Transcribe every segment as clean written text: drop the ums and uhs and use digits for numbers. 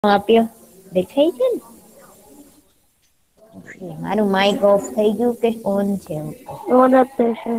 આપ્યો દેખાય છે ને. મારું માઈક ઓફ થઈ ગયું કે ઓન છે. ઓન જ છે.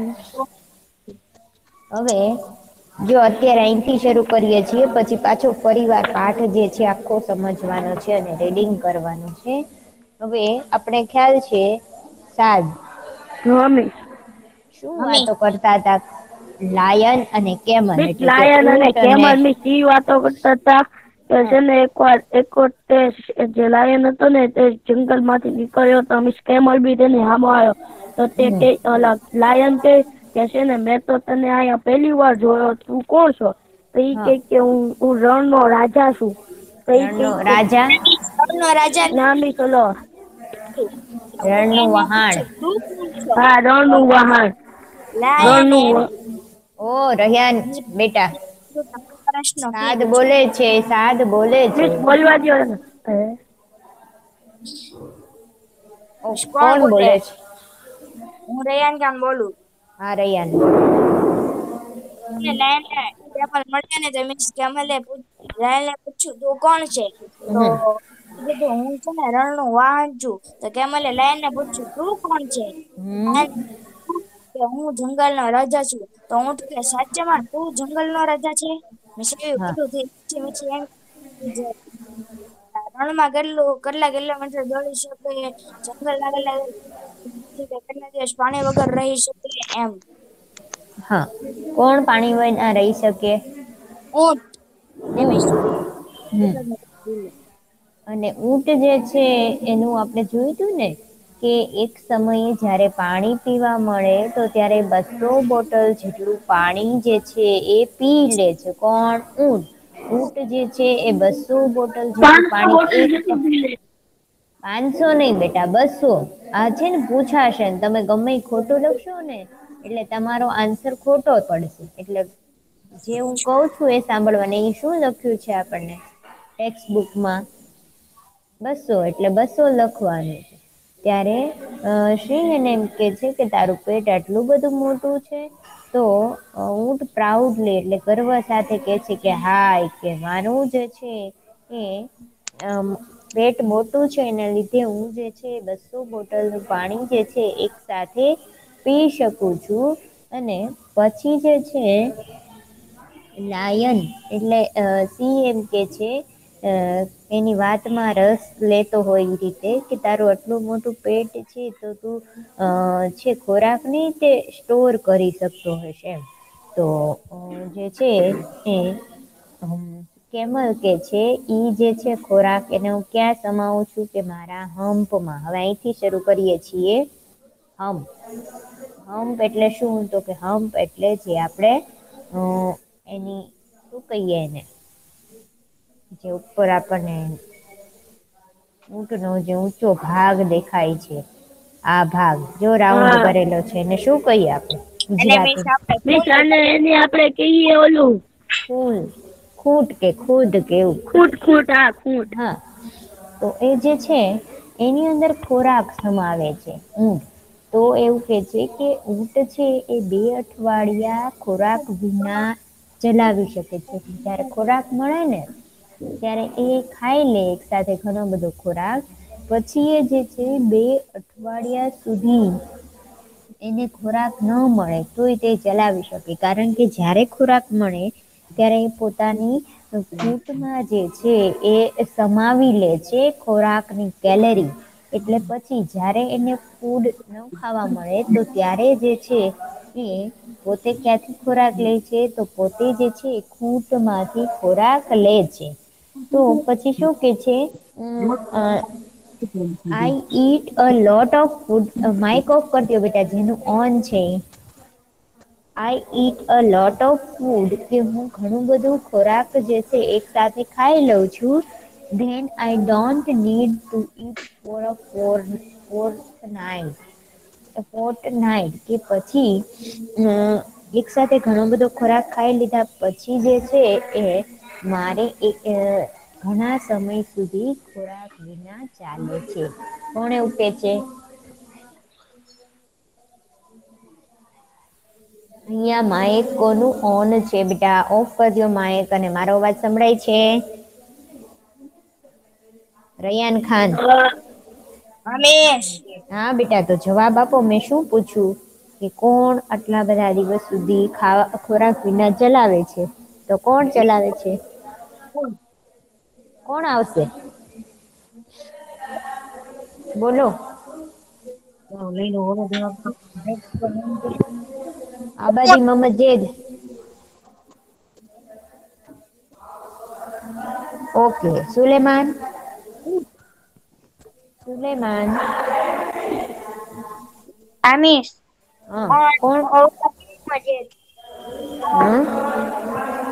હવે જો અત્યારે અહીંથી શરૂ કરીએ છીએ પછી પાછો ફરીવાર પાઠ જે છે આખો સમજવાનો છે અને રીડિંગ કરવાનું છે. હવે આપણે ખ્યાલ છે સાદ મમ્મી શું વાતો કરતા હતા લાયન અને કેમલ મિસ એટલે કે લાયન અને ઊંટ કેમલ મિસ ઈ વાતો કરતા હતા કે હા છે ને એક તે જે લાયન હતો ને તે જંગલ માંથી નીકળ્યો તો મિસ કેમલ બી તેને હામો આવ્યો તો તે હમ કે લાયન કે છે ને મેં તો તને અહીંયા પેલી વાર જોયો તું કોણ છો તો ઈ હા કે હું રણ નો રાજા છું. તો ઈ રણનો રાજા નો રાજા ના મિસ ઓલો રણનું વહાણ હા રણ નું વહાણ રણનું ઓ રહિયાન બેટા પ્રશ્ન સાદ બોલે છે સાદ બોલે છે. મિસ બોલવા દ્યો ને ઓ કોણ બોલે છે. હું રેયાન ખાન બોલું. હા રૈયાન પૂછ્યું તું કોણ છે તો હમ કીધું હું છે ને રણ નું વાહન છું તો કેમલે લાયન ને પૂછ્યું તું કોણ છે. હમ કે હું જંગલ નો રાજા છું તો ઊંટ કે સાચેમાં તું જંગલ નો રાજા છે. હા રણમાં કેટલા કિલોમીટર દોડી શકે જંગલ ના કેટલા દિવસ પાણી વગર રહી શકે એમ. હા કોણ પાણી વના રહી શકે. ઊંટ ઊંટ હમ અને ઊંટ જે છે એનું આપણે જોયું તું ને કે એક સમયે જયારે પાણી પીવા મળે તો ત્યારે 200 બોટલ જેટલું પાણી જે છે એ પી લે છે કોણ ઊંટ ઊંટ જે છે એ 200 બોટલ જેટલું 500 પાણી બોટલ એક જેટલું પી લે 500 નહી બેટા 200 આ છે ને પૂછાશે ને તમે ગમે ખોટું લખશો ને એટલે તમારો આન્સર ખોટો પડશે એટલે જે હું કઉ છું એ સાંભળવા એ શું લખ્યું છે આપણને ટેક્સ્ટ બુકમાં 200 એટલે 200 લખવાનું છે. ત્યારે સિંહ એને એમ કે છે કે તારું પેટ આટલું બધું મોટું છે. તો ઊંટ પ્રાઉડલી એટલે ગર્વ સાથે કે છે કે હાય કે મારું જે છે એ પેટ મોટું છે એના લીધે હું જે છે 200 બોટલ નું પાણી જે છે એક સાથે પી શકું છું અને પછી જે છે લાયન એટલે સિંહ એમ કે છે એની વાતમાં રસ લેતો હોય એ રીતે કે તારું આટલું મોટું પેટ છે તો તું છે ખોરાક ની તે સ્ટોર કરી શકતો હશે એમ તો જે છે એ કેમલ કે છે ઈ જે છે ખોરાક એને હું ક્યાં સમાવું છું કે મારા હમ્પમાં હવે અહીંથી શરૂ કરીએ છીએ હમ્પ એટલે શું તો કે હમ્પ એટલે જે આપણે એની શું કહીએ એને જે ઉપર આપણને ઊંટ નો જે ઊંચો ભાગ દેખાય છે આ ભાગ જો રાઉન્ડ હા કરેલો છે એને શું કહીએ આપણે ગુજરાતી મિસ અને એની આપડે કહીએ ઓલું ફૂલ ખૂટ કે ખુદ કેવું ખૂટ હા ખૂટ હા તો એ જે છે એની અંદર ખોરાક સમાવે છે તો એવું કે છે કે ઊંટ છે એ 2 અઠવાડિયા ખોરાક વિના ચલાવી શકે છે જયારે ખોરાક મળે ને ત્યારે એ ખાઈ લે એક સાથે ઘણો બધો ખોરાક પછી એ જે છે 2 અઠવાડિયા સુધી એને ખોરાક ન મળે તોય તે ચલાવી શકે કારણ કે જયારે ખોરાક મળે ત્યારે પોતાની કૂટમાં જે છે એ સમાવી લે છે ખોરાકની કેલરી એટલે પછી જયારે એને ફૂડ ન ખાવા મળે તો ત્યારે જે છે એ પોતે ક્યાંથી ખોરાક લે છે તો પોતે જે છે ખૂટ માંથી ખોરાક લે છે તો પછી શું કે છે I eat a lot of food mic off કરતી બેટા જેનું ઓન છે I eat a lot of food કે હું ઘણું બધું ખોરાક જે છે એક સાથે ખાઈ લઉં છું then I don't need to eat for a fortnight કે પછી એક સાથે ઘણો બધો ખોરાક ખાઈ લીધા પછી જે છે એ મારે એક ઘણા સમય સુધી ખોરાક વિના ચાલે છે કોણ એવું કે છે અહિયાં માઇક કોનું ઓન છે બેટા ઓફ કરજો માઇક અને મારો અવાજ સંભળાય છે રૈયાન ખાન. રમેશ. હા બેટા તો જવાબ આપો મેં શું પૂછ્યું કે કોણ આટલા બધા દિવસ સુધી ખોરાક વિના ચલાવે છે તો કોણ ચલાવે છે કોણ આવશે બોલો આબાદી મોહમ્મદ જેદ ઓકે સુલેમાન સુલેમાન આમીર હા કોણ હમ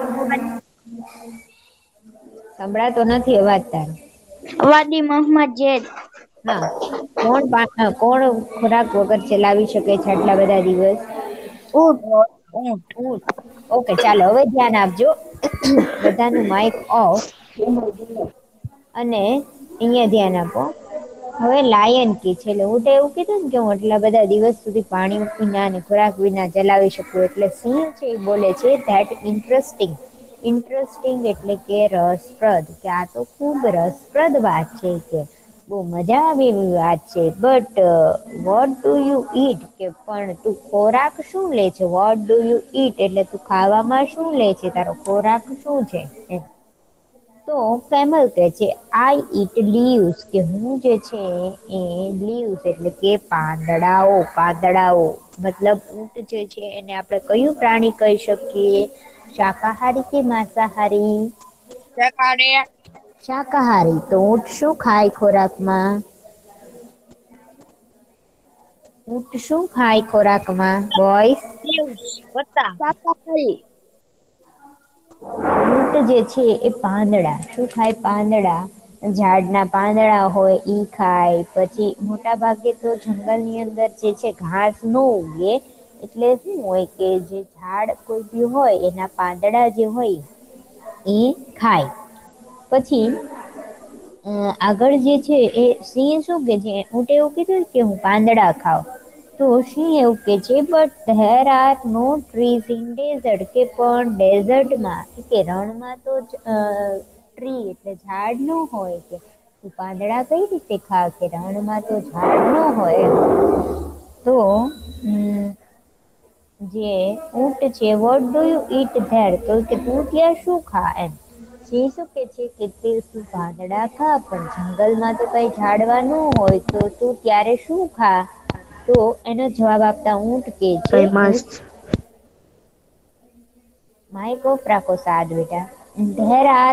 સંભળાતો નથી અવાજ તારો વાદી મોહમ્મદ જેદ હા કોણ ખોરાક વગર ચલાવી શકે છે આટલા બધા દિવસ ઊંટ ઊંટ ઓકે ચાલો હવે ધ્યાન આપજો બધાનું માઈક ઓફ અને અહિયાં ધ્યાન આપો હવે લાયન કી છે એટલે હું તો એવું કીધું ને કે હું આટલા બધા દિવસ સુધી પાણી વિના અને ખોરાક વિના ચલાવી શકું એટલે સિંહ છે એ બોલે છે ધેટ ઇન્ટરેસ્ટિંગ એટલે કે રસપ્રદ કે આ તો ખુબ રસપ્રદ વાત છે કે બહુ મજા આવે એવી વાત છે but what do you eat કે પણ તું ખોરાક શું લે છે વોટ ડુ યુ ઈટ એટલે તું ખાવામાં શું લે છે તારો ખોરાક શું છે તો કેમલ કે છે આઈ ઈટ લીવ્સ કે હું જે છે એ લીવ્સ એટલે કે પાંદડાઓ મતલબ ઊંટ જે છે એને આપણે કયું પ્રાણી કહી શકીએ શાકાહારી કે માંસાહારી શાકાહારી તો ઊંટ શું ખાય ખોરાકમાં ઊંટ શું ખાય ખોરાકમાં બોયસ શાકાહારી ઊંટ જે છે એ પાંદડા શું ખાય પાંદડા ઝાડના પાંદડા હોય ઈ ખાય પછી મોટા ભાગે તો જંગલ ની અંદર જે છે ઘાસ નો ઉગે એટલે શું હોય કે જે ઝાડ કોઈ બી હોય એના પાંદડા જે હોય એ ખાય પછી આગળ જે છે એ સિંહ શું કે છે ઊંટે એવું કીધું કે હું પાંદડા ખાઉ તો સિંહ એવું કે છે but there are no trees in desert કે પણ ડેઝર્ટમાં કે રણમાં તો ટ્રી એટલે ઝાડ ન હોય કે તું પાંદડા કઈ રીતે ખાવ કે રણમાં તો ઝાડ ન હોય તો જે ઊંટ છે what do you eat there તો કે તું ત્યાં શું ખા એમ સિંહ શું કે છે કે તે તું પાંદડા ખા પણ જંગલમાં તો કઈ ઝાડવા ન હોય તો તું ત્યારે શું ખા તો એનો જવાબ આપતા ઊંટ કે છે કઈ મસ્ત માઇક ઓફ રાખો સાદ બેટા there are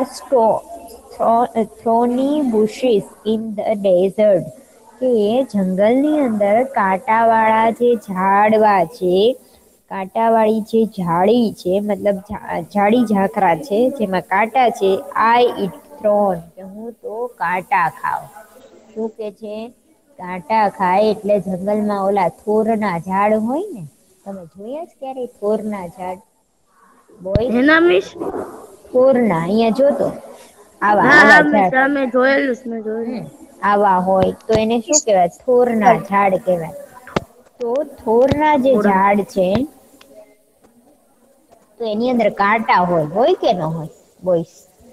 thorny bushes in the desert કે જંગલની અંદર કાંટાવાળા જે ઝાડવા છે કાંટાવાળી જે જાળી છે મતલબ જાડી ઝાખરા છે જેમાં કાંટા છે આઈ ઈટ થ્રોન કે હું તો કાંટા ખાવ શું કે છે કાંટા ખાય એટલે જંગલમાં ઓલા થોર ના ઝાડ હોય ને તમે જોયા જ ક્યારે થોર ના ઝાડ બોય હેના મિસ થોરના અહિયાં જોતો આવા હા આવા હા મિસ ઝાડ અમે જોયેલું મેં જોયેલું આવા હોય તો એને શું કેવાય થોર ના ઝાડ કેવાય તો થોરના જે થોડા ઝાડ છે તો એની અંદર કાંટા હોય કે ન હોય બોયસ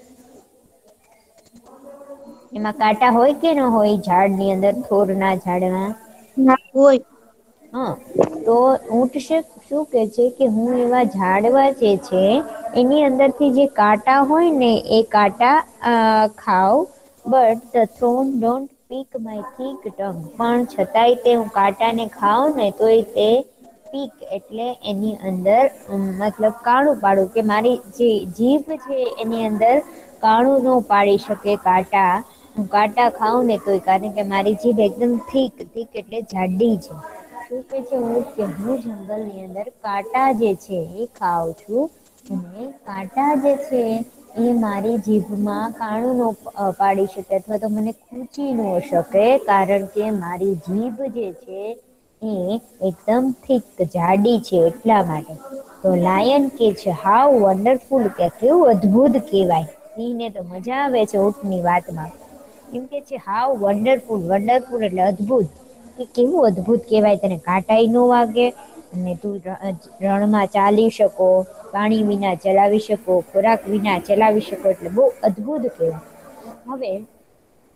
એમાં કાંટા હોય કે ન હોય ઝાડ ની અંદર થોર ના ઝાડમાં ના હોય હા તો ઊંટ શું કે છે કે હું એવા ઝાડવા જે છે એની અંદરથી જે કાંટા હોય ને એ કાંટા ખાવ but the thorn don't prick my thick tongue પણ છતાંય તે હું કાંટાને ખાવ ને તો તે પીક એટલે એની અંદર મતલબ કાળું પાડું કે મારી જે જીભ છે એની અંદર કાણું ન પાડી શકે કાંટા હું કાંટા ખાઉં ને તોય કારણ કે મારી જીભ એકદમ થીક એટલે જાડી છે શું કે છે હું જંગલ ની અંદર કાંટા જે છે એ ખાઉં છું અને કાંટા જે છે એ મારી જીભમાં કાણું ન પાડી શકે અથવા તો મને ખૂચી ન શકે કારણ કે મારી જીભ જે છે એ એકદમ થીક જાડી છે એટલા માટે તો લાયન કે છે હાઉ વન્ડરફુલ કે કેવું અદભુત કેવાય સિંહને તો મજા આવે છે ઊંટની વાતમાં એમ કે છે હાવ વંડરફુલ એટલે અદભુત કે કેવું અદભુત કેવાય તને કાંટાઈ ન વાગે અને તું રણમાં ચાલી શકો પાણી વિના ચલાવી શકો ખોરાક વિના ચલાવી શકો એટલે બહુ અદભુત કહેવાય હવે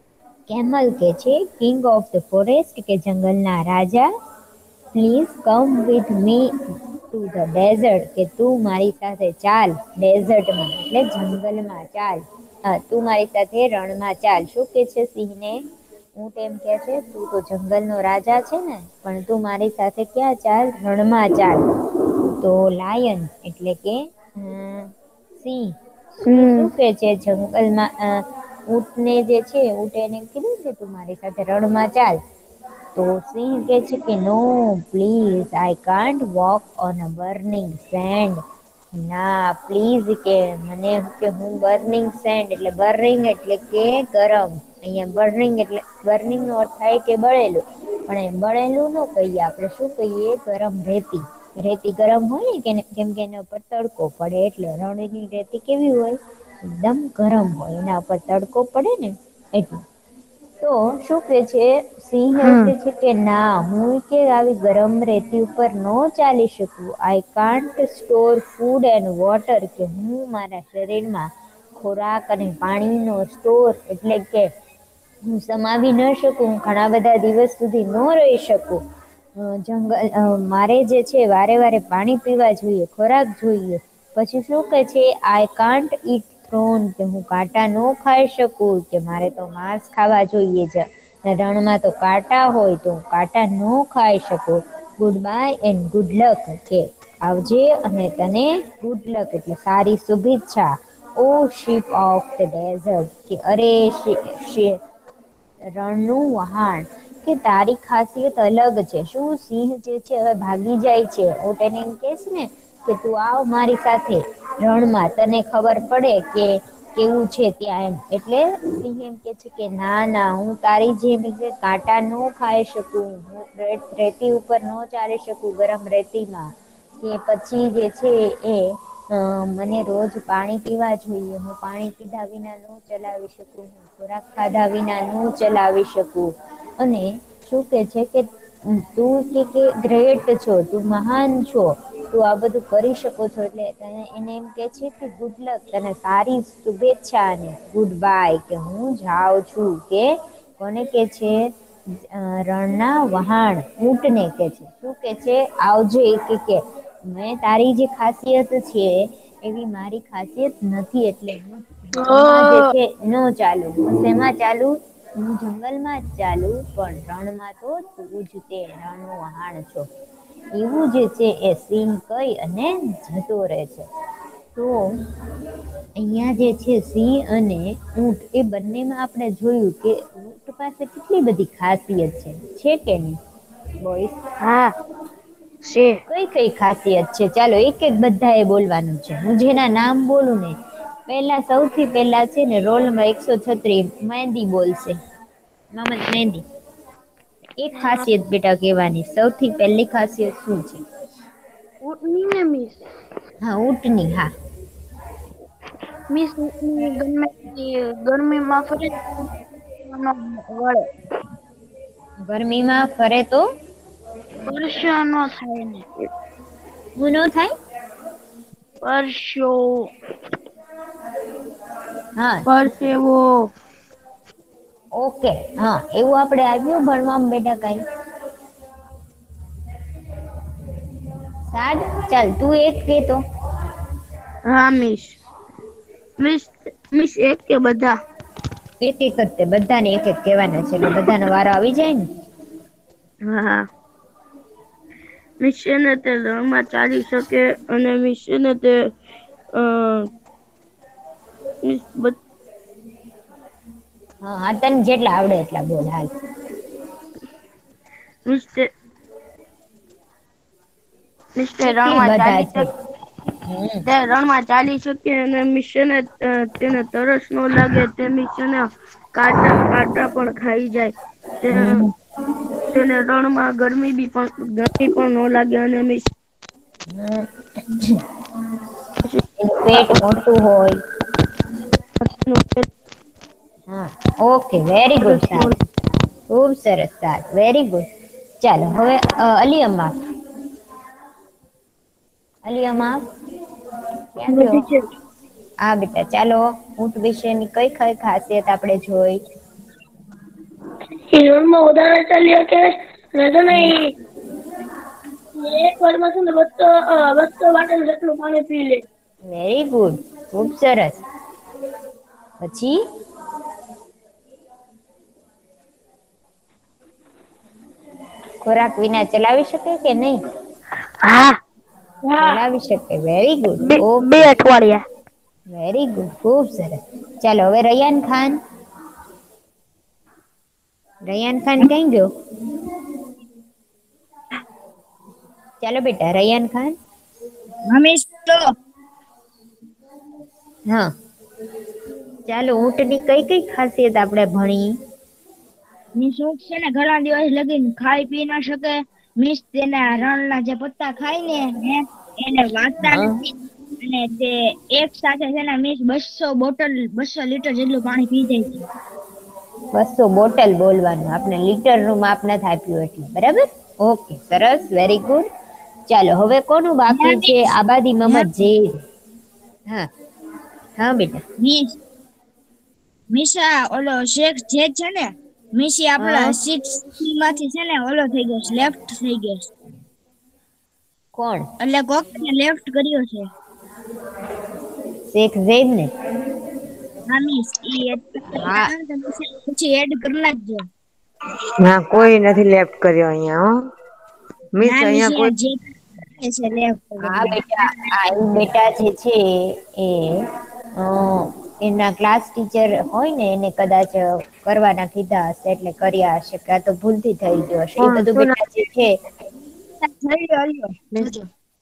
કેમલ કે છે કિંગ ઓફ ધ ફોરેસ્ટ કે જંગલના રાજા, please come with me to the desert કે તું મારી સાથે ચાલ ડેઝર્ટમાં એટલે જંગલમાં ચાલ. હા તું મારી સાથે રણમાં ચાલ. શું કે છે સિંહને? ઊંટ એમ કે છે તું તો જંગલનો રાજા છે ને પણ તું મારી સાથે ક્યાં ચાલ રણમાં ચાલ. તો લાયન એટલે કે સિંહ શું હમ કે છે જંગલમાં ઊંટને જે છે ઊંટ એને કીધું છે તું મારી સાથે રણમાં ચાલ. તો સિંહ કે છે કે no please I can't walk on a burning sand. ના પ્લીઝ કે મને કે હું બર્નિંગ સેન્ડ એટલે બર્નિંગ એટલે કે ગરમ. અહીંયા બર્નિંગ એટલે બર્નિંગ નો અર્થ થાય કે બળેલું. પણ એ બળેલું ન કહીએ આપણે શું કહીએ ગરમ રેતી. રેતી ગરમ હોય ને કે કેમ કે એના ઉપર તડકો પડે એટલે રણની રેતી કેવી હોય એકદમ ગરમ હોય એના પર તડકો પડે ને એટલે. તો શું કે છે સિંહ એવું હા કે છે કે ના હું કે આવી ગરમ રેતી ઉપર ન ચાલી શકું. I can't store food and water કે હું મારા શરીરમાં ખોરાક અને પાણીનો સ્ટોર એટલે કે હું સમાવી ન શકું ઘણા બધા દિવસ સુધી ન રહી શકું. મારે જે છે વારે વારે પાણી પીવા જોઈએ ખોરાક જોઈએ. પછી શું કે છે આઈ કાન્ટ ઈટ પ્રોન કે હું કાંટા ન ખાઈ શકું કે મારે તો માંસ ખાવા જોઈએ છે. રણમાં તો કાંટા હોય તો કાંટા ન ખાઈ શકો. Goodbye and good luck કે આવજે અને તને ગુડ લક એટલે સારી શુભેચ્છા. Oh ship of the desert કે અરે રણનું વહાણ કે તારી ખાસિયત અલગ છે. શું સિંહ જે છે હવે ભાગી જાય છે ઊંટ એને એમ કે છે ને કે તું આવ મારી સાથે રણમાં તને ખબર પડે કે કેવું છે ત્યાં એમ એટલે સિંહ એમ કે છે કે ના ના હું તારી જેમ કાંટા ન ખાઈ શકું. રેતી ઉપર ન ચાલી શકું ગરમ રેતીમાં કે પછી જે છે એ મને રોજ પાણી પીવા જોઈએ હું પાણી પીધા વિના ન ચલાવી શકું. ખોરાક ખાધા વિના ન ચલાવી શકું અને શું કે છે કે તું કે ગ્રેટ છો તું મહાન છો. તું આ બધું કરી શકો છો એટલે એને એમ કે છે કે ગુડ લક તને સારી શુભેચ્છા ને ગુડ બાય કે હું જાઉં છું કે કોને કે છે રણના વહાણ ઊંટને કે છે. શું કે છે આવજે કે મેં તારી જે ખાસિયત છે એવી મારી ખાસિયત નથી એટલે હું એમાં જે છે ન ચાલુ શેમાં ચાલુ હું જંગલમાં જ ચાલુ પણ રણમાં તો તું જ તે રણનું વહાણ છો. એવું જે છે એ સિંહ કઈ અને જતો રહે છે. તો અહિયાં જે છે સિંહ અને ઊંટ એ બંનેમાં આપણે જોયું કે ઊંટ પાસે કેટલી બધી ખાસિયત છે કે નહી બોયસ. હા છે. કઈ કઈ ખાસિયત છે ચાલો એક એક બધા એ બોલવાનું છે હું જેના નામ બોલું ને પેલા સૌથી પેલા છે ને રોલ નંબર 136 મહેંદી બોલશે. મમદ મહેંદી એક ખાસિયત બેટા કેવાની સૌથી પહેલી ખાસિયત શું છે? ઉટની ને મિસ હા ઊંટની હા. મિસ ગરમીમાં ફરે વળે. ગરમીમાં ફરે તો પરસા ન થાય ને હું ન થાય? પરસો હા પરસેવો ઓકે હા એવું આપડે આવ્યું ભણવામાં બેટા કઈ? સાદ ચાલ તું એક કેતો હા મિસ એક કે બધા એક એક જ બધાને એક એક કહેવાના છે એટલે બધાનો વારો આવી જાય ને. હા હા. મિશેને તે રણમાં ચાલી શકે અને મિશેને તે હા તને જેટલા આવડે એટલા બોલ હાલ. કેટલી રણમાં બધા ચાલી છે શકે હમ તે રણમાં ચાલી શકે અને મિશેને તેને તરસ ન લાગે તે મિશેને કાંટા પણ ખાઈ જાય હમ તેને રણમાં ગરમી પણ ન લાગે અને એનું પેટ મોટું હોય. હા ઓકે વેરી ગુડ સાર ખુબ સરસ સાર વેરી ગુડ ચાલો હવે અલી ક્યાં ગયો? બધી છે હા બેટા ચાલો ઊંટ વિશેની કઈ કઈ ખાસિયત આપડે જોઈ? એ રણમાં વધારે ચાલી શકે અને તને એક વારમાં છે ને બસો બોટલ જેટલું પાણી પી લે. વેરી ગુડ, ખુબ સરસ. પછી ખોરાક વિના ચલાવી શકે કે નહી? હા. ચલાવી શકે. વેરી ગુડ, બે ઓકે. અઠવાડિયા. વેરી ગુડ, ખુબ સરસ. ચાલો હવે રૈયાન ખાન. રૈયાન ખાન કઈ ગયો? ચાલો બેટા રૈયાન ખાન. હમીશ તો હા, ચાલો ઊંટની કઈ કઈ ખાસિયત આપડે ભણી? નિશુક છે ને ઘણા દિવસ લગીને ખાઈ પી ના શકે. મીસ તેના રણના જે પત્તા ખાય ને એને વાચતા હા નથી. અને તે એક સાથે છેને મીસ 200 લીટર જેટલું પાણી પી જાય છે. 200 બોટલ બોલવાનું આપણે લીટર નું માપ નથી આપ્યું એટલે બરાબર. ઓકે સરસ વેરી ગુડ. ચાલો હવે કોનું બાકી છે આબાદી મમત ઝેર. હા હા બેટા. મીશા ઓલો શેખ જે છે ને મીશી હા આપડા સિક્સ માંથી છે ને ઓલો થઈ ગયો લેફ્ટ થઈ ગયો. કોણ? એટલે કોકને લેફ્ટ કર્યો છે. શેખ ઝેડ ને? હા પછી એડ કરી નાખજો. ના કોઈ નથી લેફ્ટ કર્યો અહિયાં હો. મિસ ના અહિયાં કોઈ હા બેટા આ બેટા જે છે એ એના ક્લાસ ટીચર હોય ને એને કદાચ કરવાના કીધા હશે એટલે કર્યા હશે કા તો ભૂલથી થઈ ગયો હશે એ કોણ બધું શું બેટા જે છે નામ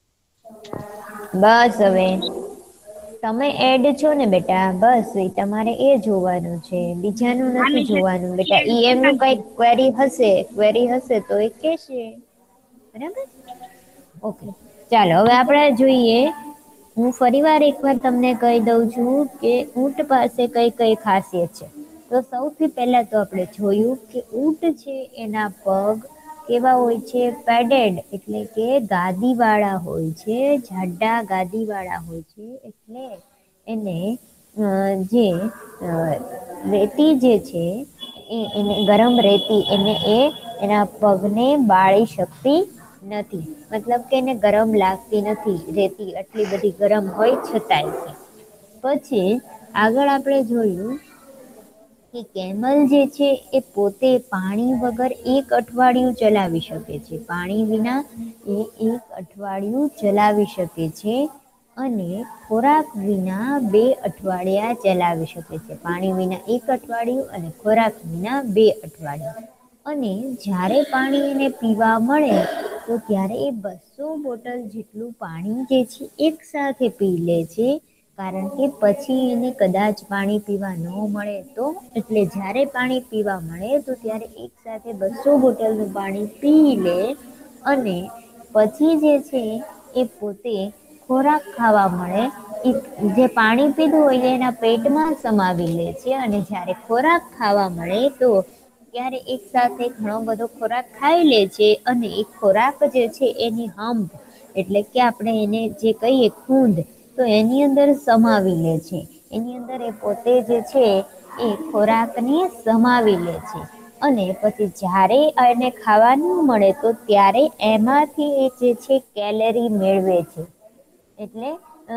બસ હવે તમે એડ છો ને બેટા બસ એ તમારે એ જોવાનું છે બીજાનું નથી જોવાનું બેટા ઈ એમનું કઈક ક્વેરી હશે તો એ કેશે બરાબર ઓકે ચાલો હવે આપણે જોઈએ હું ફરી વાર એકવાર તમને કહી દઉં છું કે ઊંટ પાસે કઈ કઈ ખાસિયત છે તો સૌથી પહેલા તો આપણે જોયું કે ઊંટ છે એના પગ કેવા હોય છે પેડેડ એટલે કે ગાદી વાળા હોય છે જાડા ગાદી વાળા હોય છે એટલે એને જે રેતી જે છે એને ગરમ રેતી એના પગને બાળી શકતી નથી મતલબ કે એને ગરમ લાગતી નથી રેતી આટલી બધી ગરમ હોય છતાંય પછી આગળ આપણે જોયું કે કેમલ જે છે એ પોતે પાણી વગર એક અઠવાડિયું ચલાવી શકે છે પાણી વિના એ એક અઠવાડિયું ચલાવી શકે છે અને ખોરાક વિના 2 અઠવાડિયા ચલાવી શકે છે પાણી વિના એક અઠવાડિયું અને ખોરાક વિના 2 અઠવાડિયું અને જ્યારે પાણી એને પીવા મળે તો ત્યારે એ 200 બોટલ જેટલું પાણી જે છે એક સાથે પી લે છે કારણ કે પછી એને કદાચ પાણી પીવા ન મળે તો એટલે જ્યારે પાણી પીવા મળે તો ત્યારે એક સાથે 200 બોટલનું પાણી પી લે અને પછી જે છે એ પોતે ખોરાક ખાવા મળે જે પાણી પીધું હોય એના પેટમાં સમાવી લે છે અને જયારે ખોરાક ખાવા મળે તો ત્યારે એક સાથે ઘણો બધો ખોરાક ખાઈ લે છે અને એ ખોરાક જે છે એની હમ્પ એટલે કે આપણે એને જે કહીએ ખૂંદ તો એની અંદર સમાવી લે છે એની અંદર એ પોતે જે છે એ ખોરાકને સમાવી લે છે અને પછી જ્યારે એને ખાવાનું મળે તો ત્યારે એમાંથી એ જે છે કેલરી મેળવે છે એટલે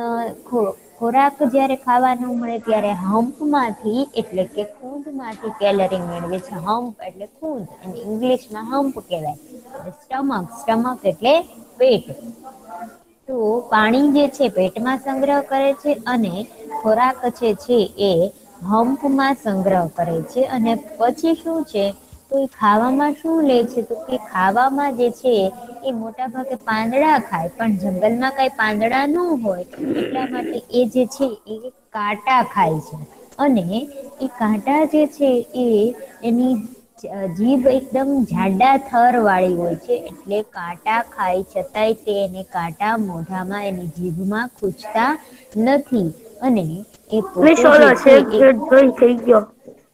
ખોરાક જયારે ખાવાનું મળે ત્યારે હમ્પમાંથી એટલે કે ખૂંદમાંથી કેલરી મેળવે છે હમ્પ એટલે ખૂંદ અને ઇંગ્લિશમાં હમ્પ કહેવાય સ્ટમક એટલે પેટ તો પાણી જે છે પેટમાં સંગ્રહ કરે છે અને ખોરાક છે એ હમ્પમાં સંગ્રહ કરે છે અને પછી શું છે તો એ ખાવામાં શું લે છે તો કે ખાવામાં જે છે એ મોટા ભાગે પાંદડા ખાય પણ જંગલમાં કઈ પાંદડા ન હોય એટલા માટે એ જે છે એ કાંટા ખાય છે અને એ કાંટા જે છે એ એની જીભ એકદમ જાડા થર વાળી હોય છે એટલે કાંટા ખાય છતાંય તે એને કાંટા મોઢામાં એની જીભમાં ખૂચતા નથી અને એ પોતે જે છે એ થઈ ગયો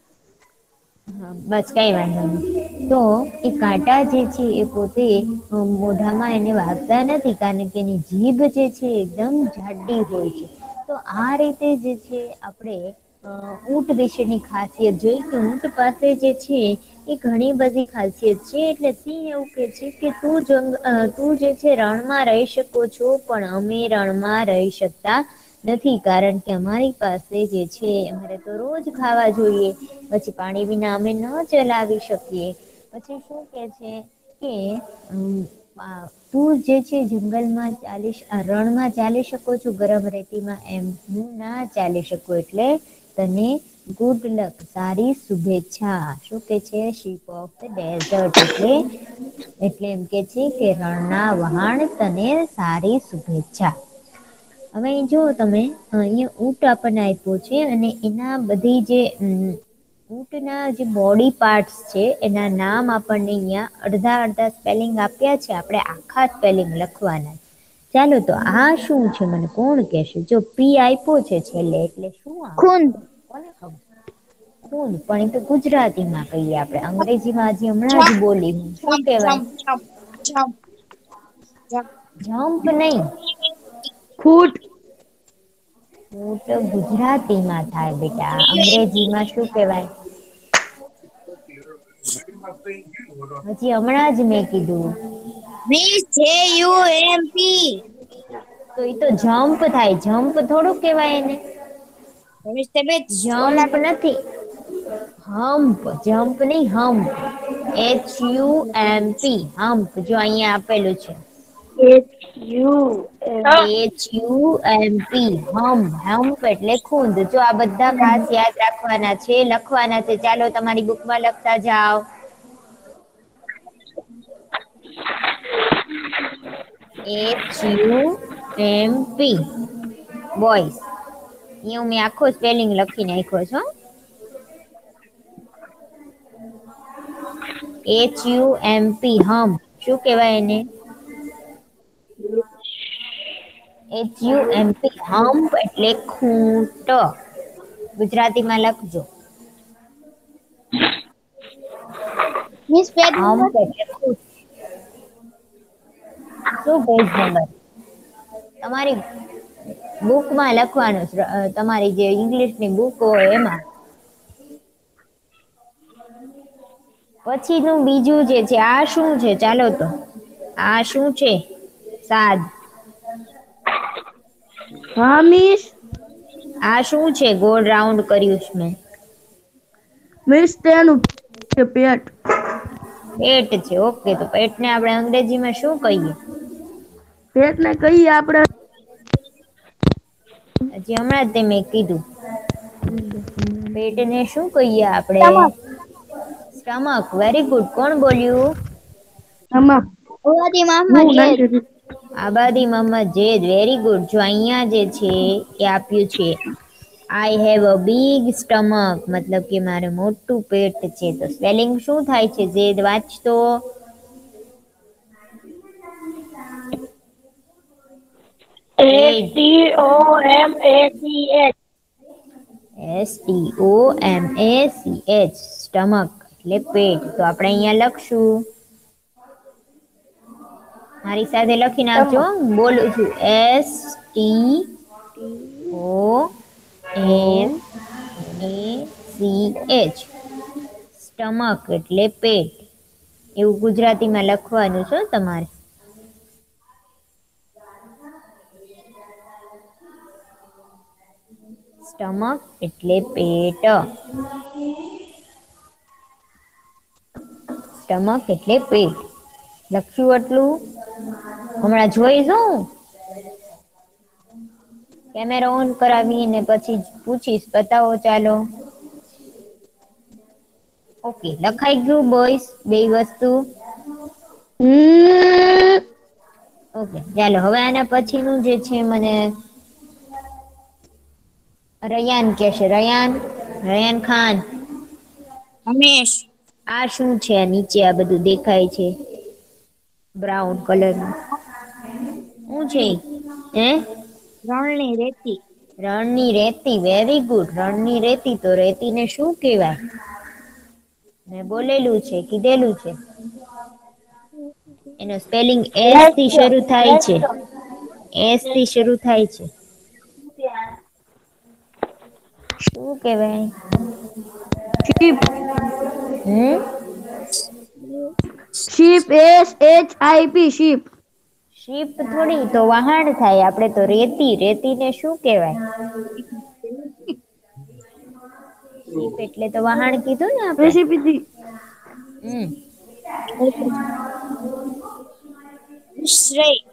બસ કઈ વાંધો નહીં તો એ કાંટા જે છે એ પોતે મોઢામાં એને વાગતા નથી કારણ કે એની જીભ જે છે એકદમ જાડી હોય છે તો આ રીતે જે છે આપણે ઊંટ વિશેની ખાસિયત જોઈ કે ઊંટ પાસે જે છે એ ઘણી બધી ખાસિયત છે. એટલે સિંહ એવું કે છે કે તું જે છે રણમાં રહી શકો છો, પણ અમે રણમાં રહી શકતા નથી, કારણ કે અમારી પાસે જે છે અમારે તો રોજ ખાવા જોઈએ, પછી પાણી વિના અમે ન ચલાવી શકીએ. પછી શું કે છે કે તું જે છે જંગલમાં રણમાં ચાલી શકો છો ગરમ રેતીમાં, એમ હું ના ચાલી શકું, એટલે તને ગુડ લક, સારી શુભેચ્છા. શું કે છે? શીપ ઓફ ધ ડેઝર્ટ એટલે એમ કે છે કે રણના વહાણ તને સારી શુભેચ્છા. હવે જો તમે અહીંયા ઊંટ આપણને આપ્યો છે, અને એના બધી જે ઊંટના જે બોડી પાર્ટસ છે એના નામ આપણને અહીંયા અડધા અડધા સ્પેલિંગ આપ્યા છે, આપણે આખા સ્પેલિંગ લખવાના. ચાલો તો આ શું છે મને કોણ કેશે? જો પી આપ્યો છે છેલ્લે એટલે શું આવે? ખૂંદ. કોને ખબર? ખૂન, પણ એ તો ગુજરાતીમાં કહીએ આપણે, અંગ્રેજીમાં હજી હમણાં જ જમ્પ બોલી. શું જમ્પ કેવાય? Jump jump jump jump. Jump નહીં. ફૂટ. ઊંટ ગુજરાતીમાં થાય બેટા, અંગ્રેજીમાં શું કેવાય? હજી હમણાં જ મેં કીધું. Miss JUMP. તો એ તો જમ્પ થાય, જમ્પ થોડું કેવાય એને. મિસ તે બે ઓલા જમ્પ નથી, હમ્પ. જમ્પ નહી, હમ્પ. HUMP, hump. જો અહીંયા આપેલું છે. HUMP, હમ્પ એટલે ખૂંદ. જો આ બધા ખાસ યાદ રાખવાના છે, લખવાના છે. ચાલો તમારી બુકમાં લખતા જાઓ. HUMP, boys. અહીંયા મેં આખો સ્પેલિંગ લખી નાખ્યો છે. HUMP, hump. શું કેવાય એને? HUMP, હમ્પ એટલે ખૂંટ. ગુજરાતીમાં લખજો. Miss page number. હમ્પ એટલે ખૂંટ. શું પેજ નંબર? તમારી બુકમાં લખવાનું, તમારી જે ઇંગ્લિશની બુક હોય એમાં. પછીનું બીજું જે છે, આ શું છે? ચાલો તો આ શું છે? સાદ. હા મિસ. આ શું છે? ગોળ રાઉન્ડ કર્યું છે મેં. મિસ તેનું પેટ. પેટ છે. ઓકે, તો પેટને આપણે અંગ્રેજીમાં શું કહીએ? પેટને કહીએ આપણે હજી હમણાં જ તે મેં કીધું. પેટને શું કહીએ આપણે? સ્ટમક. સ્ટમક. Very good. કોણ બોલ્યું? આમાં ઓલાદી મોહમ્મદ હું જેદ. નથી. આબાદી મોહમ્મદ જેદ. Very good. જો અહીંયા જે છે એ આપ્યું છે, I have a big stomach, મતલબ કે મારે મોટું પેટ છે. તો સ્પેલિંગ શું થાય છે? જેદ વાંચતો. જેદ. STOMACH. STOMACH, સ્ટમક એટલે પેટ. તો આપણે અહીંયા લખશું. મારી સાથે લખી નાખજો. બોલું છું. STOMACH, સ્ટમક એટલે પેટ. એવું ગુજરાતીમાં લખવાનું છે તમારે. સ્ટમક એટલે પેટ. સ્ટમક એટલે પેટ. લખ્યું આટલું? હમણાં જોઈશું. કેમેરા ઓન કરાવીને પછી પૂછીશ. બતાવો ચાલો. ઓકે, લખાઈ ગયું બોયસ બે વસ્તુ? ઓકે, ચાલો હવે આના પછીનું જે છે મને રયાન કહેશે. Ryan, Ryan Khan. રમેશ. આ શું છે? આ નીચે આ બધું દેખાય છે બ્રાઉન કલરનું, શું છે? હે? રણની રેતી. રણની રેતી. Very good. રણની રેતી. તો રેતીને શું કહેવાય? મેં બોલેલું છે, કીધેલું છે. એનો સ્પેલિંગ એસ થી શરૂ થાય છે. એસ થી શરૂ થાય છે. શું કહેવાય? શીપ. હમ? Ship SHIP ship. શીપ થોડી તો વહાણ થાય. આપણે તો રેતીને શું કહેવાય? શીપ એટલે તો વહાણ કીધું ને આપણે. રેસીપી હમ શ્રેય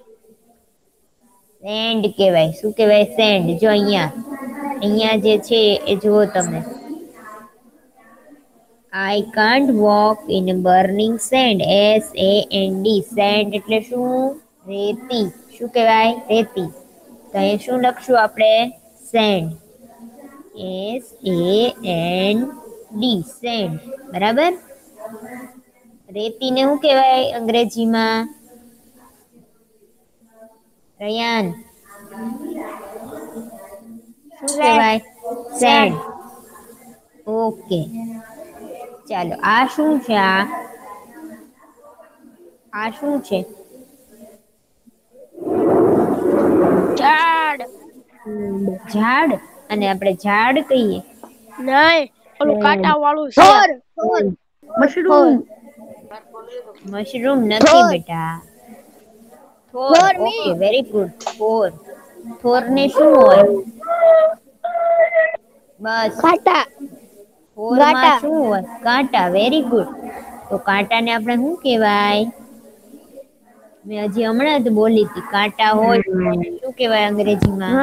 સેન્ડ કહેવાય. શું કહેવાય? સેન્ડ. જો અહીંયા જે છે એ જુઓ તમે. I can't walk in burning sand. SAND. Sand એટલે શું? રેતી. શું કહેવાય? રેતી. તો અહીં શું લખશું આપણે? સેન્ડ. SAND. સેન્ડ. બરાબર? રેતીને શું કહેવાય અંગ્રેજીમાં? રયાન શું કહેવાય? સેન્ડ. ઓકે, ચાલો. આ શું છે? આ શું છે? ઝાડ ઝાડ. અને આપણે ઝાડ કહીએ. નહીં, ઓલું કાંટા વાળું છે. થોર મશરૂમ. મશરૂમ નથી બેટા. થોર. થોર ઓકે, વેરી ગુડ. થોર. થોરને શું હોય? બસ. કાંટા થોરમાં શું હોય? કાંટા. Very good. તો કાંટાને આપણે શું કહેવાય? મેં હજી હમણાં જ બોલી હતી. કાંટા હોય શું કહેવાય અંગ્રેજીમાં?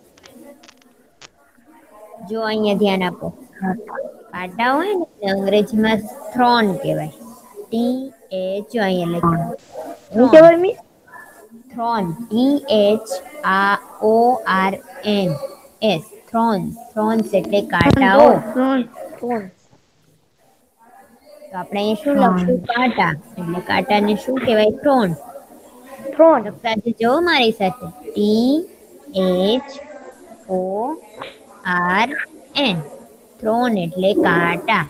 જો અહીંયા ધ્યાન આપો. કાંટા હોય ને અંગ્રેજીમાં થ્રોન કહેવાય. TH અહીંયા લખ્યું. શું કહેવાય મી? થ્રોન. THRONS. થ્રોન્સ એટલે કાંટાઓ. તો આપણે અહીં શું લખશું? કાંટા. એટલે કાંટાને શું કહેવાય? થ્રોન. લખતા જજો મારી સાથે. THORN. થ્રોન એટલે કાંટા.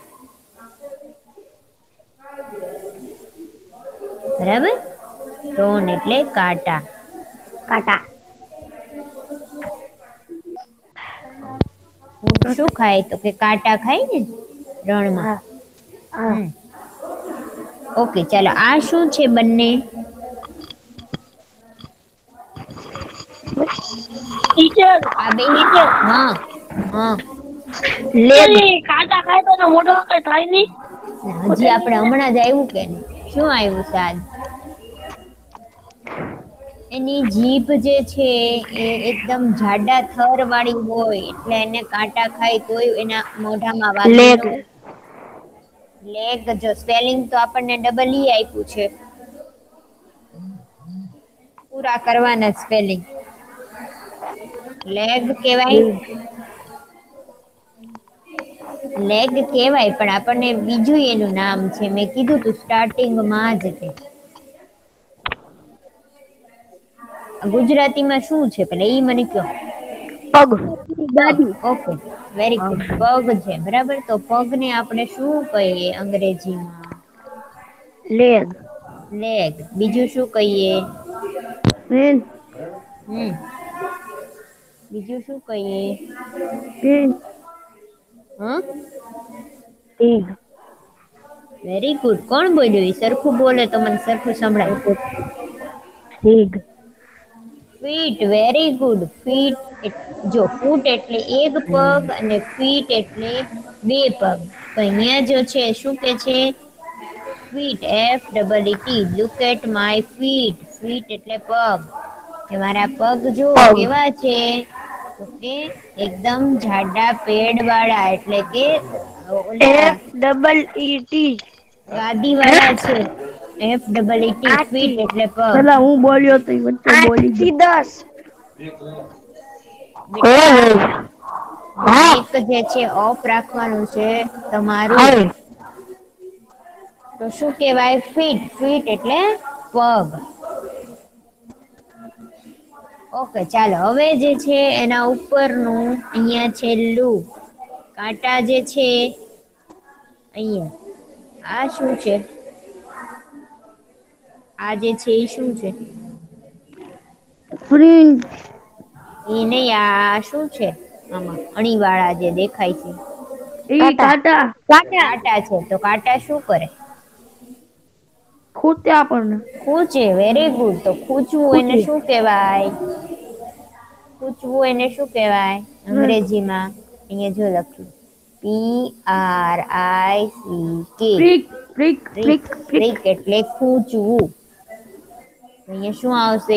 બરાબર? થ્રોન એટલે કાંટા. ઊંટ શું ખાય? તો કે કાંટા ખાય ને રણમાં. ઓકે, ચાલો. આ શું છે બંને? ટીચર. આ બે. હા હા. કાંટા ખાય તો એનો મોઢો કઈ થાય નહીં. હજી આપણે હમણાં જ આવ્યું કે નહીં? શું આવ્યું સાદ? એની જીભ જે છે એ એકદમ જાડા થર વાળી હોય એટલે એને કાંટા ખાય તોય એના મોઢામાં વાગે ન. લેગ. જો સ્પેલિંગ તો આપણને ડબલ ઈ આપ્યું છે. પૂરા કરવાના સ્પેલિંગ. લેગ કહેવાય. લેગ કહેવાય પણ આપણને બીજું એનું નામ છે. મેં કીધું તું સ્ટાર્ટિંગમાં જ તે. ગુજરાતીમાં શું છે પેલા ઈ મને કહો. પગ. Okay, very good. પગ છે. બરાબર. તો પગને આપણે શું કહીએ અંગ્રેજીમાં? લેગ. લેગ. બીજું શું કહીએ? બીજું શું કહીએ? Very good. કોણ બોલ્યું? સરખું બોલે તો મને સરખું સંભળાય. ફીટ. Very good. ફીટ. જો ફૂટ એટલે એક પગ અને ફીટ એટલે બે પગ. તો અહીંયા જો છે શું કે છે? Feet. FEET. Look at my feet. Feet એટલે પગ. કે મારા પગ જો કેવા છે? તો કે એકદમ જાડા પેડ વાળા એટલે કે FEET. ગાદી વાળા છે. FEET. ફીટ એટલે પગ. પેલા હું બોલ્યો તો વચ્ચે બોલી ગઈ. 10. એક જે છે ઓફ રાખવાનું છે તમારું. તો શું કહેવાય? ફીટ. ફીટ એટલે પગ. ઓકે, ચાલો. હવે જે છે એના ઉપરનું અહીંયા છેલ્લું કાંટા જે છે અહીંયા. આ શું છે? આ જે છે એ શું છે? ફ્રિન્જ. એ નહીં. આ શું છે? આમાં અણીવાળા જે દેખાય છે કાંટા. કાંટા છે. તો કાંટા શું કરે? ખૂટ્યા પણ ખૂચે, વેરી ગુડ. તો ખૂચવું એને ખૂટીએ શું કહેવાય? ખૂચવું એને શું કહેવાય અંગ્રેજીમાં? અહીંયા જો લખ્યું PRICK. Prick prick prick, prick prick prick એટલે ખૂંચવું. અહીંયા શું આવશે?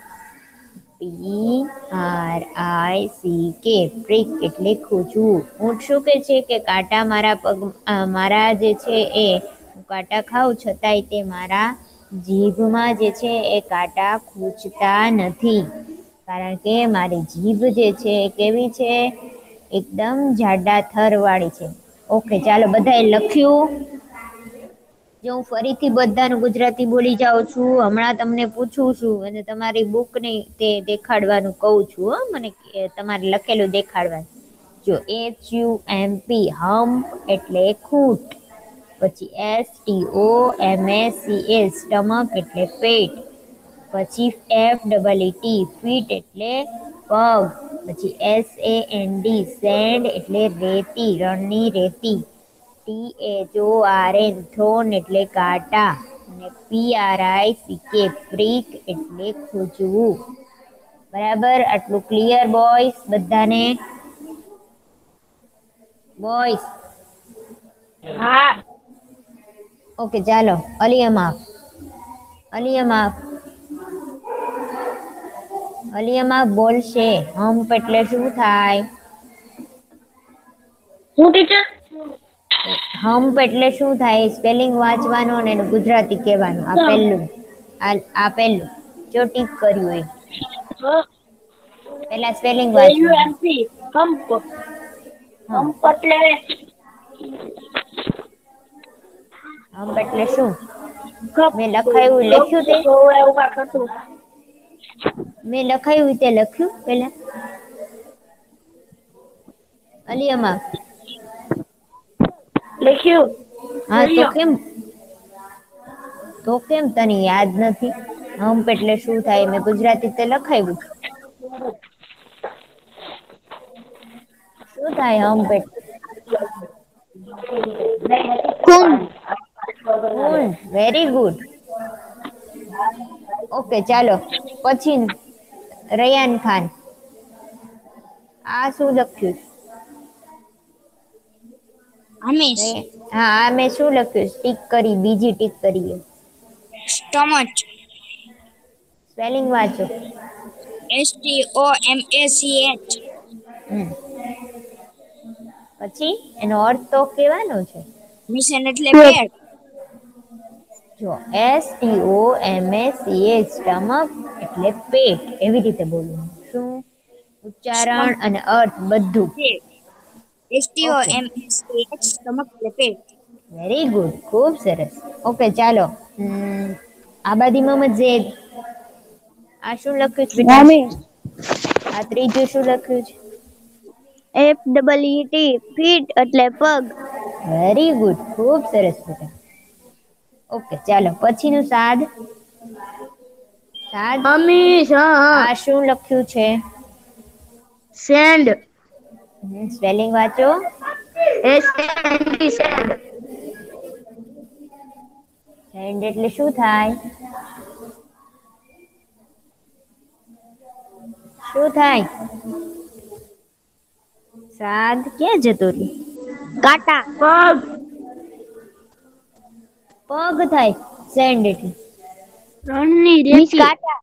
PRICK, પ્રિક એટલે ખૂંચવું. ઊંટ શું કે છે કે કાંટા મારા પગ, મારા જે છે એ હું કાંટા ખાઉં છતાંય તે મારા જીભમાં જે છે એ કાંટા ખૂંચતા નથી, કારણ કે મારી જીભ જે છે એ કેવી છે? એકદમ જાડા થર વાળી છે. ઓકે, ચાલો બધાએ લખ્યું? જો હું ફરીથી બધાનું ગુજરાતી બોલી જાઉં છું, હમણાં તમને પૂછું છું અને તમારી બુકને તે દેખાડવાનું કહું છું. મને તમારે લખેલું દેખાડવાનું. જો HUMP, હમ્પ એટલે ખૂટ. પછી STOMACH, સ્ટમક એટલે પેટ. પછી FEET, ફીટ એટલે પગ. પછી SAND, સેન્ડ એટલે રેતી, રણની રેતી. THORN, થ્રોન એટલે કાંટા. અને PRICK, પ્રિક એટલે ખૂંચવું. બરાબર, આટલું ક્લિયર બોયસ બધાને? બોયસ? હા. ઓકે, ચાલો અલિયમાફ. અલિયમાફ, અલિયમાફ બોલશે હમ્પ એટલે શું થાય? હું ટીચર? હમ્પ એટલે શું થાય? સ્પેલિંગ વાંચવાનું અને એનું ગુજરાતી કહેવાનું. આ પહેલું, આ પહેલું જો ટીક કર્યું હોય પહેલા સ્પેલિંગ વાંચવાનું. HUMP, hump. હા, હમ્પ એટલે હમ્પ એટલે શું? કપ. મેં લખાયું, લખ્યું તે? એવું કાંઈક હતું. મેં લખાયું તે લખ્યું પહેલા? અલિયમાફ, લખ્યું. હા તો કેમ તને યાદ નથી? હમ્પ એટલે શું થાય? મેં ગુજરાતી તે લખાયું. શું થાય હમ્પ એટલે? Very good. ઓકે, ચાલો પછી રયાન ખાન. આ શું લખ્યું? હમીશ, હા, આ મેં શું લખ્યું? ટીક કરી, બીજી ટીક કરી. સ્ટમચ, સ્પેલિંગ વાંચો. STOMACH. પછી એનો અર્થ તો કહેવાનો છે. મિશન એટલે પેટ. જો STOMACH, સ્ટમક એટલે પેટ. એવી રીતે બોલવું. શું ઉચ્ચારણ અને અર્થ બધું? ઓકે, STOMACH, સ્ટમક એટલે પેટ. વેરી ગુડ, ખૂબ સરસ. ઓકે, ચાલો આબાદી મોહમ્મદ ઝેદ. આ શું લખ્યું છે બેટા? આ ત્રીજું શું લખ્યું છે? FEET, ફીટ એટલે પગ. વેરી ગુડ, ખૂબ સરસ બેટા. ઓકે, ચાલો પછીનું સાદ. સાદ, હમીશ, આ શું લખ્યું છે? સેન્ડ. સ્પેલિંગ વાંચો. SAND, sand. સેન્ડ એટલે શું થાય? શું થાય? સાદ ક્યાં જતો રહ્યો? કાંટા. પગ. પગ થાય સેન્ડ એટલે. રણની મિસ રેતી. કાંટા.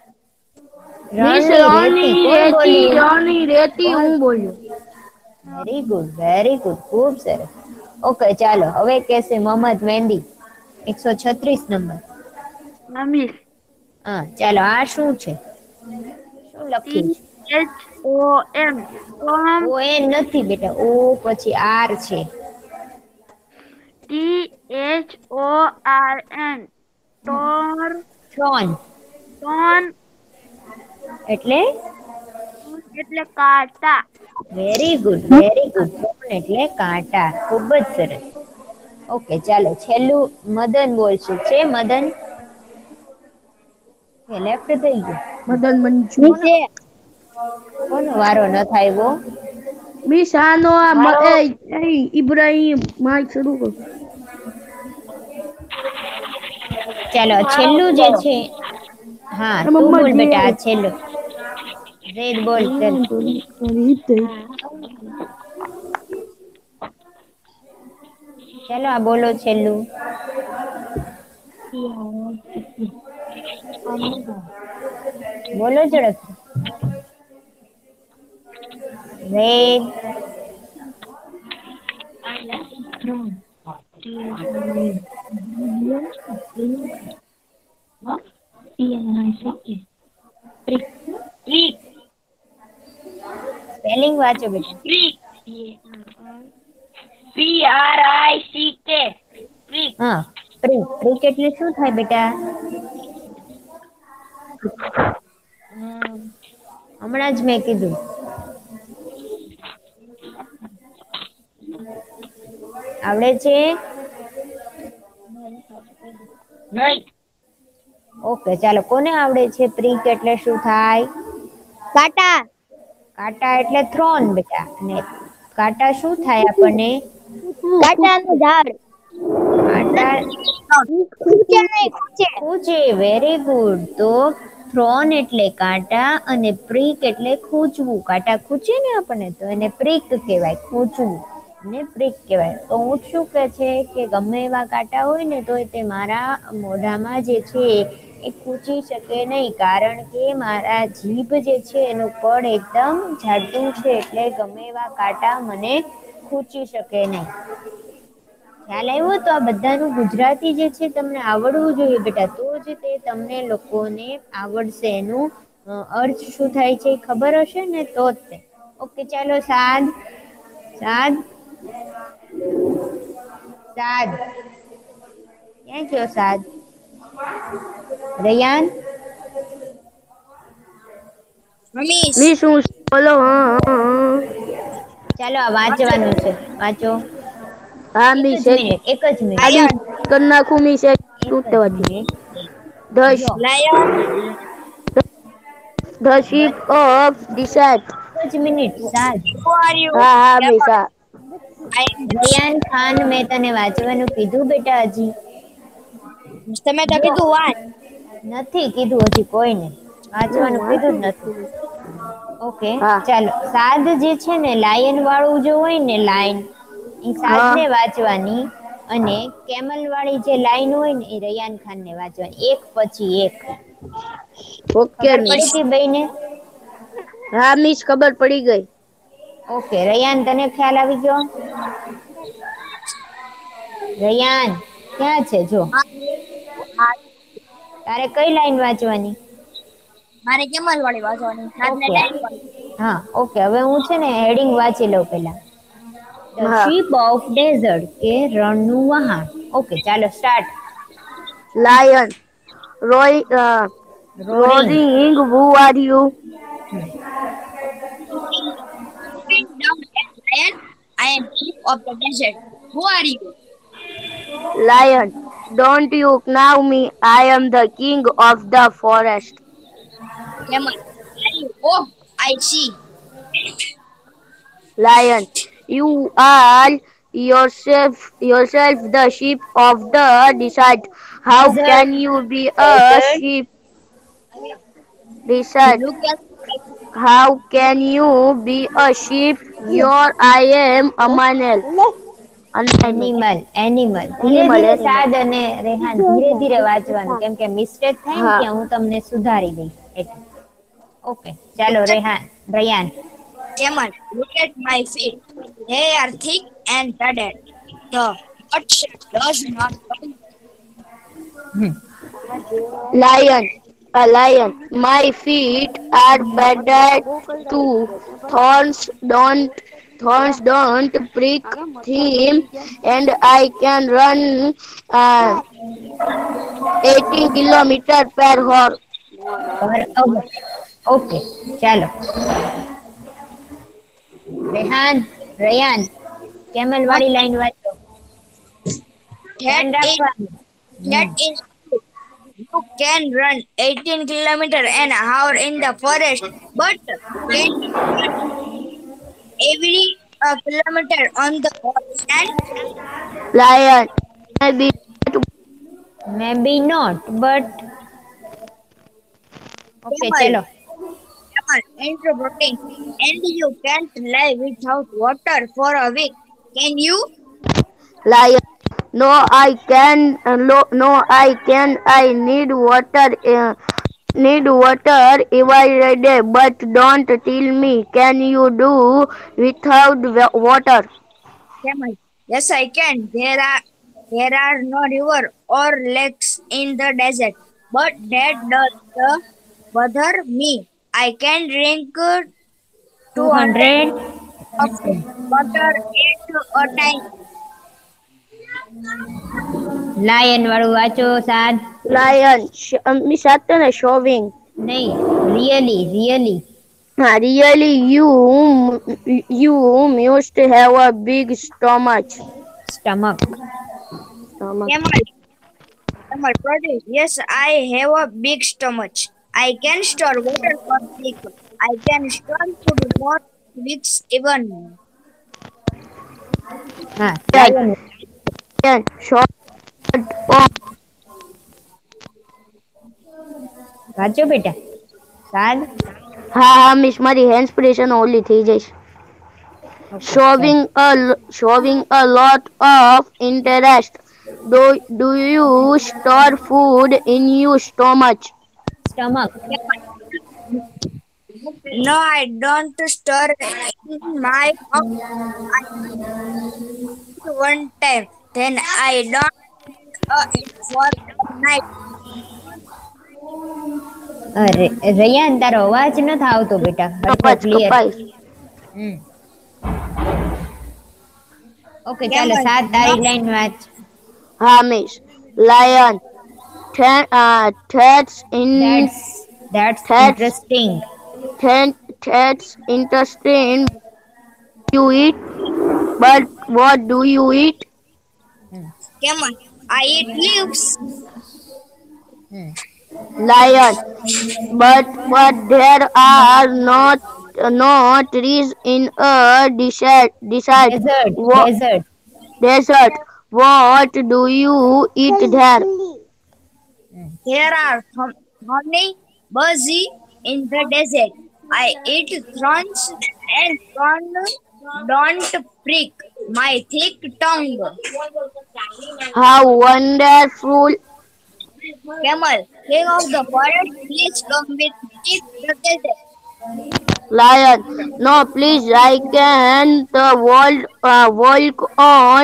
રણની રેતી. કોણ બોલ્યું? રણની રેતી હું બોલ્યો. વેરી ગુડ, વેરી ગુડ, ખૂબ સરસ. ઓકે, ચાલો હવે કહેશે મોહમ્મદ મહેંદી. 136 નંબર. હમીશ. હા, ચાલો આ શું છે? શું લખ્યું છે? THOM, Tom. ઓ એ નથી બેટા, ઓ પછી આર છે. THORN, ટોર. ટ્રોન ટોન એટલે? એટલે કાંટા. Very good, very good. Thorn એટલે કાંટા. ખૂબ જ સરસ. ઓકે, ચાલો છેલ્લું મદન બોલશે. છે મદન? લેફ્ટ થઈ ગયું. મદન મંજુ. નીચે. કોનો વારો ન થાય વો? મિસાનો ઇબ્રાહિમ માઇક શરૂ કરો. ચાલો છેલ્લું જે છે, હા તું બોલ બેટા આ છેલ્લું. વેદ બોલ ચલ. ચાલો આ બોલો છેલ્લું. બોલો ઝડપથી. વેદ. સ્પેલિંગ વાંચો બેટા. PRICK. હા પ્રીક. પ્રીક એટલે શું થાય બેટા? હમણાં જ મેં કીધું. આવડે છે? નહીં. ઓકે ચાલો કોને આવડે છે પ્રીક એટલે શું થાય? કાંટા. કાંટા એટલે થ્રોન બેટા. અને કાંટા શું થાય આપણને? કાંટાનું ઝાડ. કાંટા ખૂંચે નહીં, ખૂંચે. ખૂંચે. Very good. તો થ્રોન એટલે કાંટા અને પ્રીક એટલે ખૂંચવું. કાંટા ખૂંચે ને આપણને તો એને પ્રીક કહેવાય, ખૂંચવું ને પ્રીક કહેવાય. તો ઊંટ શું કહે છે કે ગમે એવા કાંટા હોય ને તો તે મારા મોઢામાં જે છે એ ખૂંચી શકે નહીં, કારણ કે મારા જીભ જે છે એનું પડ એકદમ જાડું છે, એટલે ગમે એવા કાંટા મને ખૂંચી શકે નહીં. ખ્યાલ આવ્યો? તો આ બધાનું ગુજરાતી જે છે તમને આવડવું જોઈએ બેટા, તો જ તે તમને લોકોને આવડશે. એનું અર્થ શું થાય છે ખબર હશે ને તો જ તે. ઓકે ચાલો સાદ. સાદ. સાદ. ક્યાં ગયો સાદ? રયાન. રમીશ. મી શું બોલો? ચાલો આ વાંચવાનું છે, વાંચો. હા એક મી જ છે. મિનિટ, એક જ મિનિટ, આડી કર નાખું મી છે. એક શું જ થવાથી? મિનિટ. જો lion. The sheep of desert. એક જ મિનિટ સાદ. Who are you? હા હા મી Leopard. સા. I am the Ryan sheep. Khan, મેં તને વાંચવાનું કીધું બેટા હજી? તમે તો કીધું વાંચ. નથી કીધું હજી કોઈને. વાંચવાનું કીધું જ નથી. ઓકે હા ચાલો. સાદ જે છે ને લાયન વાળું જે હોય ને લાઈન, એ સાદ હા ને વાંચવાની. અને કેમલ વાળી જે લાઈન હોય ને એ રયાન ખાન ને વાંચવાની, એક પછી એક. ઓકે ખબર પડી મિસ. હતી બેયને? હા મિસ ખબર પડી ગઈ. ઓકે રયાન તને ખ્યાલ આવી ગયો? રયાન ક્યાં છે જો? હા. તારે કઈ લાઈન વાંચવાની? મારે કેમલ વાળી વાંચવાની. સાદને ઓકે લાઈન વાળી. હા ઓકે. હવે હું છે ને હેડિંગ વાંચી લઉં પેલા. ધ હા. શીપ ઓફ ડેઝર્ટ કે રણનું વહાણ. ઓકે ચાલો start. Lion. Roy, roaring. roaring. Who are you? Sitting down at lion. I am chief of the desert. Who are you? Lion. Don't you know me? I am the king of the forest. Camel. Are you? Oh, I see. Lion. You are yourself the sheep of the desert. How desert. can you be a desert. sheep? Desert. Look at How can you be a sheep? I am a animal. Animal. Animal. Animal. ધીરે Animal. ધીરે Animal. સાદ અને રેહાન ધીરે ધીરે વાંચવાનું, કેમ કે mistake થાય ને હા. ત્યાં હું તમને સુધારી દઈશ એટલે. ઓકે ચાલો Rehan. Rayan. camel. Look at my feet. They are thick and padded. The bloodshed does not come. Lion. A lion. My feet are padded too. Thorns don't prick him, and I can run 18 kilometers per hour. Okay ચાલો Rehan. Rayan camel વાળી line વાંચો. That ધ્યાન is રાખવાનું. that is true. You can run 18 kilometers an hour in the forest, but can you run every kilometer on the road? And Lion. Maybe maybe not, but okay, Camel. chalo. Camel. Intro protein. And you can't live without water for a week. Can you? Lion. No, I can. No, I can. I need water. Need water every day. But don't tell me. Can you do without water? Camel. Yes, I can. There are no river or lakes in the desert, but that doesn't bother me. I can drink 200 200. of water at a time. Lion વાળું વાંચો સાદ. Lion. Miss Atana showing. નહીં, really. Really, you must have a big stomach. Stomach. Camel. Camel produce. Yes, I have a big stomach. I can store water for weeks. I can store food for weeks even. હા, Lion. Lion. Lion. Short. વાંચો બેટા. સાદ. હા miss મારી inspiration ઓલી થઈ જઈશ. Showing a lot of interest. Do you store food in your stomach? Stomach. No, I don't store in my mouth. I eat one time, then I don't eat for the night. અરે Ryan તારો અવાજ નથી આવતો બેટા. હરખો clear. Okay ચાલો સાત તારી line વાંચ. હા miss. Lion. That's That's interesting. interesting. You eat, but what do you eat? Camel. I eat leaves. Lion. But there are not trees in a desert. Desert. Desert. What do you eat there? There are honey buzzy in the desert. I eat thorns and don't prick my thick tongue. How wonderful. Camel. King of the forest, please come with me to the desert. Lion. No, please, I can't walk on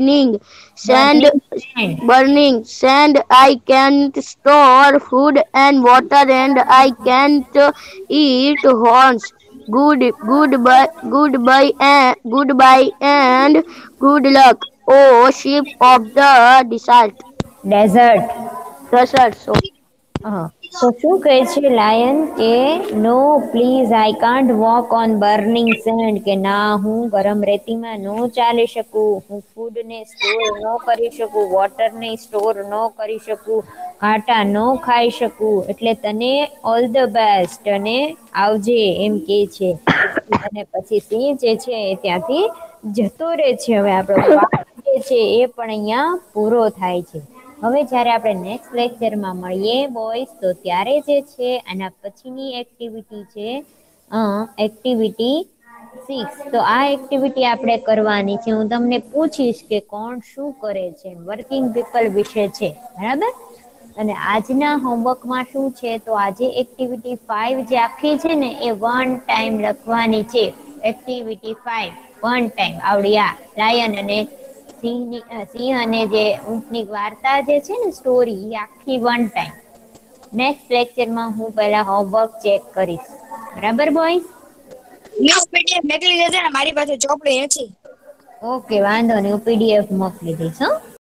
burning sand. I can't store food and water, and I can't eat horns. Goodbye, and good luck. Oh, sheep of the desert. Desert. So. તો શું કહે છે lion કે no please I can't walk on burning sand, કે ના હું ગરમ રેતીમાં ન ચાલી શકું, હું ફૂડને સ્ટોર ન કરી શકું, વોટરને સ્ટોર ન કરી શકું, કાંટા ન ખાઈ શકું. એટલે તને ઓલ ધ બેસ્ટ અને આવજે એમ કે છે. અને પછી સિંહ જે છે એ ત્યાંથી જતો રહે છે. હવે આપણો પાઠ જે છે એ પણ અહીંયા પૂરો થાય છે. હવે જ્યારે આપણે નેક્સ્ટ લેક્ચરમાં મળીએ બોયઝ, તો ત્યારે જે છે આના પછીની એક્ટિવિટી છે એક્ટિવિટી 6. તો આ એક્ટિવિટી આપણે કરવાની છે. હું તમને પૂછીશ કે કોણ શું કરે છે, વર્કિંગ પીપલ વિશે છે, બરાબર. અને આજના હોમવર્કમાં શું છે, તો આજે એક્ટિવિટી 5 જે આખી છે ને એ 1 ટાઈમ લખવાની છે. Activity 5 1 time. આવડી આ લાયન અને સિંહ અને જે ઊંટની વાર્તા જે છે ને સ્ટોરી, એ આખી 1 ટાઈમ. નેક્સ્ટ લેક્ચરમાં હું પહેલા હોમવર્ક ચેક કરીશ, બરાબર બોયઝ? મિસ પીડીએફ મોકલી દેજો ને, મારી પાસે ચોપડી નથી. ઓકે વાંધો નહીં, હું પીડીએફ મોકલી દઈશ.